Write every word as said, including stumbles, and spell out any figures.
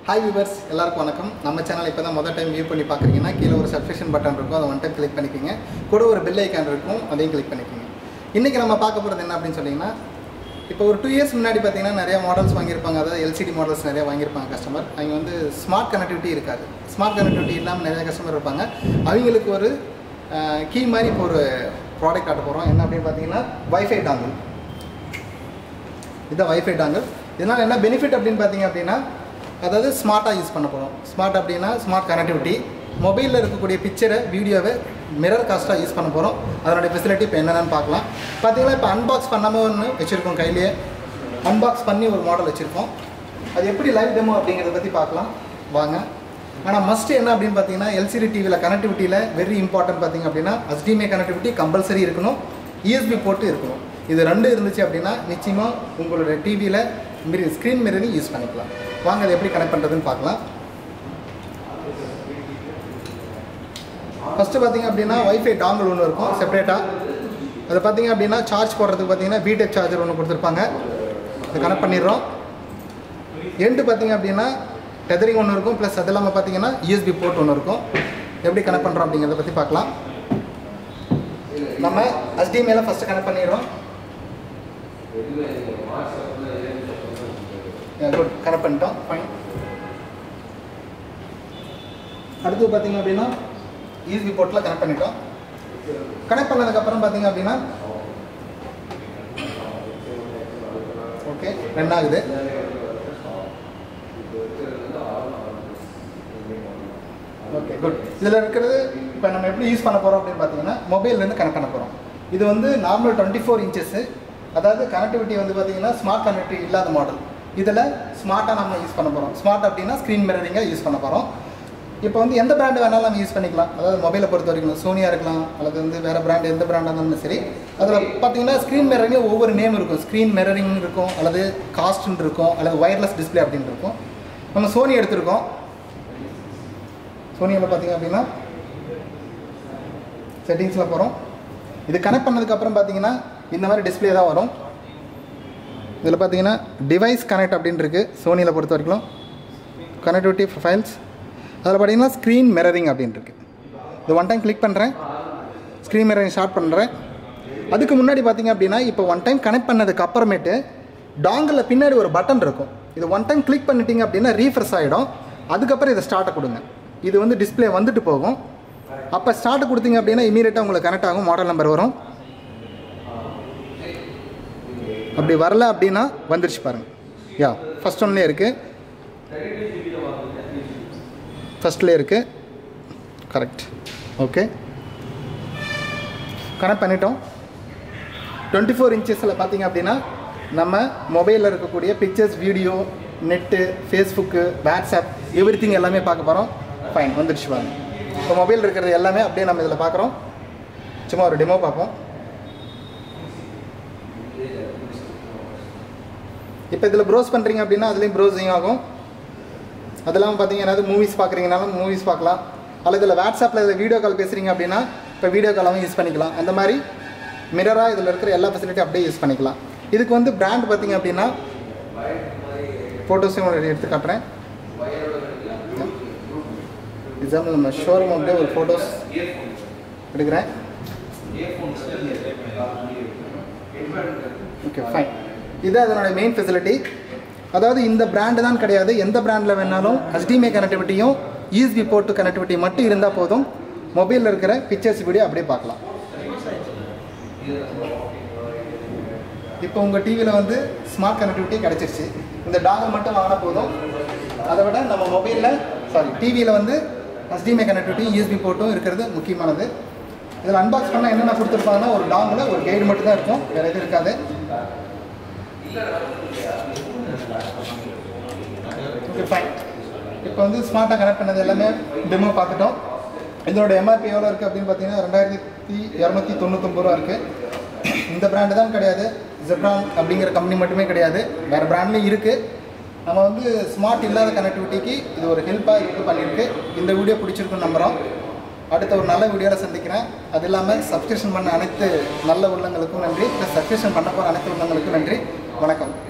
Hi viewers, எல்லாருக்கும் வணக்கம். நம்ம சேனல் இப்போதான் முதல் டைம் வியூ பண்ணி பார்க்குறீங்கன்னா கீழே ஒரு சப்ஸ்கிரிப்ஷன் பட்டன் இருக்கும், அதை ஒன் டைம் கிளிக் பண்ணிக்கோங்க. கூட ஒரு பெல் ஐக்கான் இருக்கும், அதையும் கிளிக் பண்ணிக்கோங்க. இன்றைக்கி நம்ம பார்க்க போகிறது என்ன அப்படின்னு சொன்னீங்கன்னா, இப்போ ஒரு டூ இயர்ஸ் முன்னாடி பார்த்தீங்கன்னா நிறைய மாடல்ஸ் வாங்கியிருப்பாங்க, அதாவது எல்சிடி மாடல்ஸ் நிறைய வாங்கியிருப்பாங்க கஸ்டமர். அவங்க வந்து ஸ்மார்ட் கனெக்டிவிட்டி இருக்காது, ஸ்மார்ட் கனெக்டிவிட்டி இல்லாமல் நிறைய கஸ்டமர் இருப்பாங்க. அவங்களுக்கு ஒரு கீ மாதிரி இப்போ ஒரு ப்ராடக்ட் காட்ட போகிறோம். என்ன அப்படின்னு பார்த்தீங்கன்னா வைஃபை டாங்கிள். இதுதான் வைஃபை டாங்கிள். இதனால் என்ன பெனிஃபிட் அப்படின்னு பார்த்தீங்க அப்படின்னா, அதாவது ஸ்மார்ட்டாக யூஸ் பண்ண போகிறோம். ஸ்மார்ட் அப்படின்னா ஸ்மார்ட் கனெக்டிவிட்டி. மொபைலில் இருக்கக்கூடிய பிக்சரை வீடியோவை மிரர் காஸ்ட்டாக யூஸ் பண்ண போகிறோம். அதனுடைய ஃபெசிலிட்டி இப்போ என்னென்னு பார்க்கலாம். பார்த்தீங்கன்னா இப்போ அன்பாக்ஸ் பண்ணாமல் ஒன்று வச்சுருக்கோம், கையிலேயே அன்பாக்ஸ் பண்ணி ஒரு மாடல் வச்சுருக்கோம். அது எப்படி லைவ் டெமோ அப்படிங்கிறத பற்றி பார்க்கலாம் வாங்க. ஆனால் மஸ்ட் என்ன அப்படின்னு பார்த்தீங்கன்னா, எல்சிடி டிவியில் கனெக்டிவிட்டியில் வெரி இம்பார்ட்டன்ட் பார்த்தீங்க அப்படின்னா ஹெச்டிஎம்ஐ கனெக்டிவிட்டி கம்பல்சரி இருக்கணும், யூஎஸ்பி போர்ட்டு இருக்கணும். இது ரெண்டு இருந்துச்சு அப்படின்னா நிச்சயமாக உங்களோட டிவியில் மிரி ஸ்க்ரீன் மிரரிங் யூஸ் பண்ணிக்கலாம். வாங்க அதை எப்படி கனெக்ட் பண்ணுறதுன்னு பார்க்கலாம். ஃபஸ்ட்டு பார்த்திங்க அப்படின்னா வைஃபை டாங்கிள் ஒன்று இருக்கும் செப்பரேட்டாக. அது பார்த்திங்க அப்படின்னா சார்ஜ் போடுறதுக்கு பார்த்திங்கன்னா பிடெக் சார்ஜர் ஒன்று கொடுத்துருப்பாங்க. அது கனெக்ட் பண்ணிடுறோம். எண்டு பார்த்திங்க அப்படின்னா டெதரிங் ஒன்று இருக்கும், ப்ளஸ் அது இல்லாமல் பார்த்திங்கன்னா யூஎஸ்பி போர்ட் ஒன்று இருக்கும். எப்படி கனெக்ட் பண்ணுறோம் அப்படிங்கிறத பற்றி பார்க்கலாம். நம்ம ஹெச்டிஎம்ஐல ஃபஸ்ட்டு கனெக்ட் பண்ணிடுறோம். குட், கனெக்ட் பண்ணிட்டோம், ஃபைன். அடுத்து பார்த்திங்க அப்படின்னா யூஎஸ்பி போர்ட்டில் கனெக்ட் பண்ணிட்டோம். கனெக்ட் பண்ணதுக்கப்புறம் பார்த்திங்க அப்படின்னா ஓகே ரன் ஆகுது. Okay good. இதில் இருக்கிறது இப்போ நம்ம எப்படி யூஸ் பண்ண போகிறோம் அப்படின்னு பார்த்தீங்கன்னா மொபைல்லேருந்து கனெக்ட் பண்ண போகிறோம். இது வந்து நார்மல் டுவெண்ட்டி ஃபோர் இன்ச்சஸ்ஸு, அதாவது கனெக்டிவிட்டி வந்து பார்த்திங்கன்னா ஸ்மார்ட் கனெக்டிவிட்டி இல்லாத மாடல். இதில் ஸ்மார்ட்டாக நம்ம யூஸ் பண்ண போகிறோம். ஸ்மார்ட் அப்படின்னா ஸ்க்ரீன் மிரரிங்காக யூஸ் பண்ண போகிறோம். இப்போ வந்து எந்த பிராண்டு வேணாலும் நம்ம யூஸ் பண்ணிக்கலாம். அதாவது மொபைலை பொறுத்த வரைக்கும் சோனியாக இருக்கலாம், அல்லது வந்து வேறு பிராண்டு எந்த பிராண்டாக இருந்தாலும் சரி. அதில் பார்த்தீங்கன்னா ஸ்க்ரீன் மிரரிங்கில் ஒவ்வொரு நேம் இருக்கும். ஸ்க்ரீன் மிரரிங் இருக்கும், அல்லது காஸ்ட்ன்னு இருக்கும், அல்லது ஒயர்லெஸ் டிஸ்பிளே அப்படின்னு இருக்கும். நம்ம சோனி எடுத்திருக்கோம். சோனியில் பார்த்திங்க அப்படின்னா செட்டிங்ஸில் போகிறோம். இது கனெக்ட் பண்ணதுக்கப்புறம் பார்த்தீங்கன்னா இந்த மாதிரி டிஸ்பிளே தான் வரும். இதில் பார்த்தீங்கன்னா டிவைஸ் கனெக்ட் அப்படின்னு இருக்குது சோனியில் பொறுத்த வரைக்கும். கனெக்டிவிட்டி ப்ரொஃபைல்ஸ் அதில் பார்த்தீங்கன்னா ஸ்க்ரீன் மிரரிங் அப்படின்னு இருக்குது. இது ஒன் டைம் கிளிக் பண்ணுறேன், ஸ்க்ரீன் மிரரிங் ஸ்டார்ட் பண்ணுறேன். அதுக்கு முன்னாடி பார்த்தீங்க அப்படின்னா இப்போ ஒன் டைம் கனெக்ட் பண்ணதுக்கு அப்புறமேட்டு டாங்கில் பின்னாடி ஒரு பட்டன் இருக்கும். இது ஒன் டைம் கிளிக் பண்ணிட்டீங்க அப்படின்னா ரீஃப்ரெஷ் ஆகிடும். அதுக்கப்புறம் இதை ஸ்டார்ட்டை கொடுங்க. இது வந்து டிஸ்பிளே வந்துட்டு போகும். அப்போ ஸ்டார்ட்டை கொடுத்தீங்க அப்படின்னா இமீடியட்டாக உங்களுக்கு கனெக்ட் ஆகும், மாடல் நம்பர் வரும். அப்படி வரல அப்படின்னா வந்துருச்சு பாருங்கள். யா ஃபஸ்ட் ஒன்லேயே இருக்குது, ஃபஸ்ட்லேயே இருக்குது. கரெக்ட். ஓகே, கனெக்ட் பண்ணிட்டோம். டுவெண்ட்டி ஃபோர் இன்ச்சஸில் பார்த்தீங்க அப்படின்னா நம்ம மொபைலில் இருக்கக்கூடிய pictures, video, net, Facebook, WhatsApp everything எல்லாமே பார்க்க போகிறோம். ஃபைன், வந்துடுச்சு பாருங்க. இப்போ மொபைல் இருக்கிறது எல்லாமே அப்படியே நம்ம இதில் பார்க்குறோம். சும்மா ஒரு டெமோ பார்ப்போம். இப்போ இதில் ப்ரௌஸ் பண்ணுறீங்க அப்படின்னா அதுலேயும் ப்ரௌசிங் ஆகும். அது இல்லாமல் பார்த்தீங்கன்னா ஏதாவது மூவிஸ் பார்க்குறீங்கனாலும் மூவிஸ் பார்க்கலாம், அல்லது இதில் வாட்ஸ்அப்பில் இதில் வீடியோ கால் பேசுகிறீங்க அப்படின்னா இப்போ வீடியோ காலாகவும் யூஸ் பண்ணிக்கலாம். அந்த மாதிரி மிரராக இதில் இருக்கிற எல்லா ஃபெசிலிட்டியும் அப்படியே யூஸ் பண்ணிக்கலாம். இதுக்கு வந்து பிராண்ட் பார்த்தீங்க அப்படின்னா ஃபோட்டோஸையும் எடுத்து காட்டுறேன். எக்ஸாம்பிள் நம்ம ஷோரூம் அப்படியே ஒரு ஃபோட்டோஸ் எடுக்கிறேன். Okay fine. இது அதனுடைய மெயின் ஃபெசிலிட்டி. அதாவது இந்த பிராண்டு தான் கிடையாது, எந்த பிராண்டில் வேணாலும் ஹெச்டிஎம்ஐ கனெக்டிவிட்டியும் யூஎஸ்பி போர்ட்டு கனெக்டிவிட்டி மட்டும் இருந்தால் போதும், மொபைலில் இருக்கிற பிக்சர்ஸ் வீடியோ அப்படியே பார்க்கலாம். இப்போ உங்கள் டிவியில் வந்து ஸ்மார்ட் கனெக்டிவிட்டி கிடச்சிருச்சு. இந்த டாங்கல் மட்டும் வாங்கினா போதும். அதை விட நம்ம மொபைலில் சாரி டிவியில் வந்து ஹெச்டிஎம்ஐ கனெக்டிவிட்டியும் யூஎஸ்பி போர்ட்டும் இருக்கிறது முக்கியமானது. இதில் அன்பாக்ஸ் பண்ணால் என்னென்ன கொடுத்துருப்பாங்கன்னா ஒரு டாங்கில் ஒரு கைடு மட்டும் தான் இருக்கும், வேறு எதுவும் இருக்காது. Okay fine. இப்போ வந்து ஸ்மார்ட்டாக கனெக்ட் பண்ணது எல்லாமே டெமோ பார்த்துட்டோம். இதோட எம்ஆர்பி எவ்வளோ இருக்குது அப்படின்னு பார்த்தீங்கன்னா ரெண்டாயிரத்தி இரநூத்தி தொண்ணூத்தொம்பது ரூபா இருக்குது. இந்த பிராண்டு தான் கிடையாது, ஜெப்ரான் அப்படிங்கிற கம்பெனி மட்டுமே கிடையாது, வேறு பிராண்ட்லேயும் இருக்குது. நம்ம வந்து ஸ்மார்ட் இல்லாத கனெக்டிவிட்டிக்கு இது ஒரு ஹெல்ப்பாக இது பண்ணியிருக்கு. இந்த வீடியோ பிடிச்சிருக்குன்னு நம்புகிறோம். அடுத்த ஒரு நல்ல வீடியோவில் சந்திக்கிறேன். அது இல்லாமல் சப்ஸ்கிரிப்ஷன் பண்ண அனைத்து நல்ல உள்ளங்களுக்கும் நன்றி, ப்ளஸ் சப்ஸ்கிரிப்ஷன் பண்ண போகிற அனைத்து உள்ளங்களுக்கும் நன்றி. வணக்கம்.